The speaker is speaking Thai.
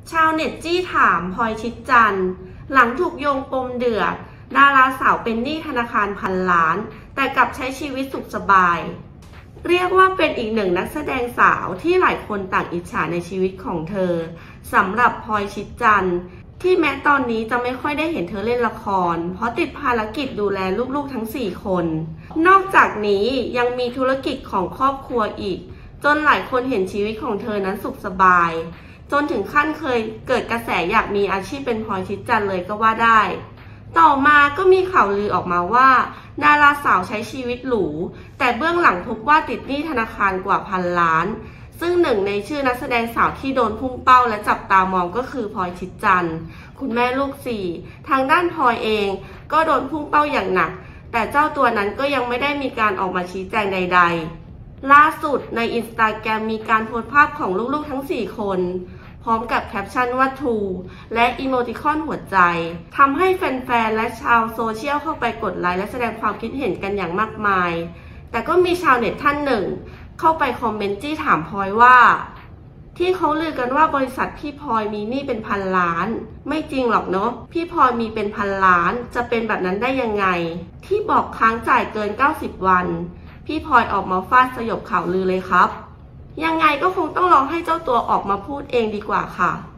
ชาวเน็ตจี้ถามพลอยชิดจันทร์หลังถูกโยงปมเดือดดาราสาวเป็นหนี้ธนาคารพันล้านแต่กลับใช้ชีวิตสุขสบายเรียกว่าเป็นอีกหนึ่งนักแสดงสาวที่หลายคนต่างอิจฉาในชีวิตของเธอสำหรับพลอยชิดจันทร์ที่แม้ตอนนี้จะไม่ค่อยได้เห็นเธอเล่นละครเพราะติดภารกิจดูแลลูกๆทั้ง4คนนอกจากนี้ยังมีธุรกิจของครอบครัวอีกจนหลายคนเห็นชีวิตของเธอนั้นสุขสบายจนถึงขั้นเคยเกิดกระแสอยากมีอาชีพเป็นพลอยชิดจันทร์เลยก็ว่าได้ต่อมาก็มีข่าวลือออกมาว่าดาราสาวใช้ชีวิตหรูแต่เบื้องหลังพบว่าติดหนี้ธนาคารกว่าพันล้านซึ่งหนึ่งในชื่อนักแสดงสาวที่โดนพุ่งเป้าและจับตามองก็คือพลอยชิดจันทร์คุณแม่ลูก4ทางด้านพลอยเองก็โดนพุ่งเป้าอย่างหนักแต่เจ้าตัวนั้นก็ยังไม่ได้มีการออกมาชี้แจงใดๆล่าสุดใน Instagram มีการโพสต์ภาพของลูกๆทั้ง4คนพร้อมกับแคปชั่นว่าทูและอีโมติคอนหัวใจทำให้แฟนๆและชาวโซเชียลเข้าไปกดไลค์และแสดงความคิดเห็นกันอย่างมากมายแต่ก็มีชาวเน็ตท่านหนึ่งเข้าไปคอมเมนต์จี้ถามพลอยว่าที่เขาลือกันว่าบริษัทพี่พลอยมีหนี้เป็นพันล้านไม่จริงหรอกเนาะพี่พลอยมีเป็นพันล้านจะเป็นแบบนั้นได้ยังไงที่บอกค้างจ่ายเกิน90วันพี่พลอยออกมาฟาดสยบข่าวลือเลยครับยังไงก็คงต้องรอให้เจ้าตัวออกมาพูดเองดีกว่าค่ะ